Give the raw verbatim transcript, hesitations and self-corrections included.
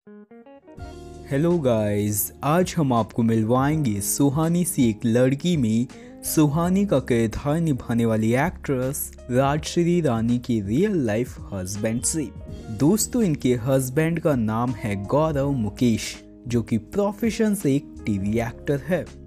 Hello guys, आज हम आपको मिलवाएंगे सुहानी सी एक लड़की में सुहानी का किरदार निभाने वाली एक्ट्रेस राजश्री रानी की रियल लाइफ हस्बैंड से। दोस्तों, इनके हस्बैंड का नाम है गौरव मुकेश, जो कि प्रोफेशन से एक टीवी एक्टर है।